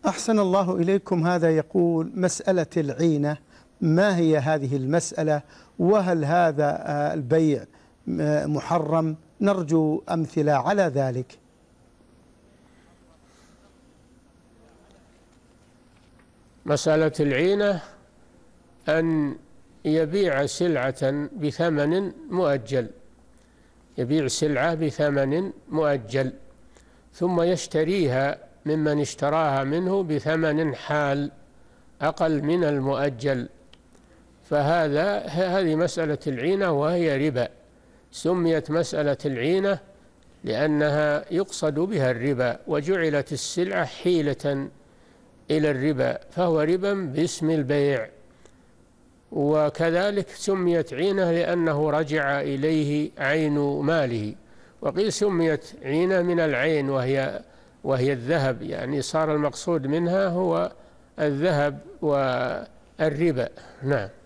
أحسن الله إليكم. هذا يقول: مسألة العينة، ما هي هذه المسألة؟ وهل هذا البيع محرم؟ نرجو أمثلة على ذلك. مسألة العينة أن يبيع سلعة بثمن مؤجل، يبيع سلعة بثمن مؤجل ثم يشتريها ممن اشتراها منه بثمن حال أقل من المؤجل، هذه مسألة العينة وهي ربا. سميت مسألة العينة لأنها يقصد بها الربا، وجعلت السلعة حيلة إلى الربا، فهو ربا باسم البيع. وكذلك سميت عينة لأنه رجع إليه عين ماله، وقيل سميت عينة من العين وهي الذهب، يعني صار المقصود منها هو الذهب والربا. نعم.